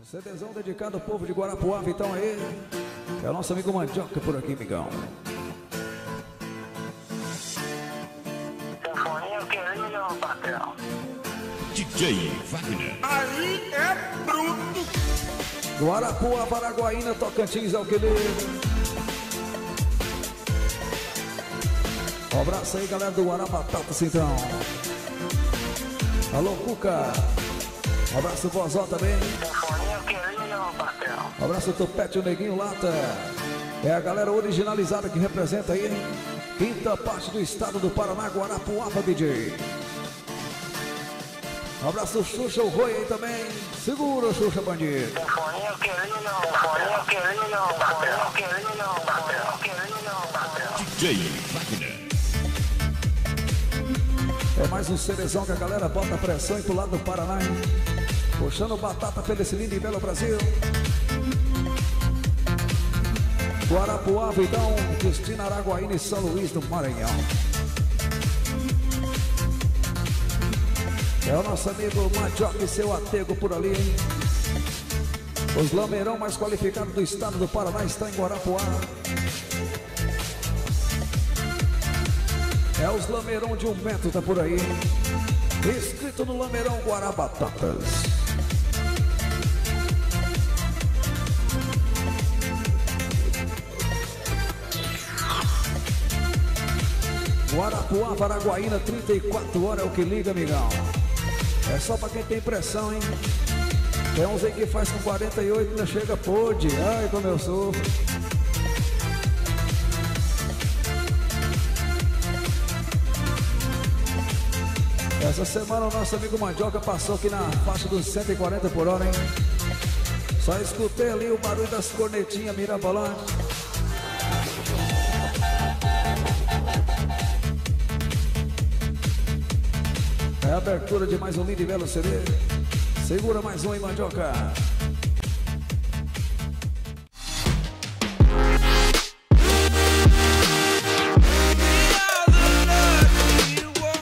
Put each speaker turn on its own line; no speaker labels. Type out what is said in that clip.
CDzão dedicado ao povo de Guarapuava, então aí. É o nosso amigo Mandioca por aqui, amigão.
Sinfonia querida, patrão.
DJ Wagner.
Aí é bruto.
Guarapuava, Araguaína, Tocantins, Alqueire. Um abraço aí, galera do Guarabatatas, então. Alô, Cuca. Um abraço, Vozó também.
Sinfonia querida, patrão.
Um abraço, Topete, o Neguinho Lata. É a galera originalizada que representa aí, quinta parte do estado do Paraná, Guarapuava, DJ. Um abraço, Xuxa, o Roi aí também. Segura, Xuxa Bandido.
Sinfonia querida, sinfonia querida, sinfonia querida, patrão, querida, patrão.
DJ Wagner.
É mais um CDzão que a galera bota pressão e pro lado do Paraná, hein? Puxando batata pelo esse lindo e belo Brasil. Guarapuava, então, Cristina, Araguaína e São Luís do Maranhão. É o nosso amigo Mandioca e seu atego por ali, hein? Os lameirão mais qualificados do estado do Paraná estão em Guarapuava. É os lameirão de 1 metro, tá por aí. Escrito no lameirão Guarabatatas. Guarapuava, Araguaína, 34 horas é o que liga, amigão. É só pra quem tem pressão, hein? Tem uns aí que faz com 48 ainda chega pôde. Ai, como eu sou. Essa semana o nosso amigo Mandioca passou aqui na faixa dos 140 por hora, hein? Só escutei ali o barulho das cornetinhas mirabolantes. É a abertura de mais um lindo e belo CD. Segura mais um aí, Mandioca.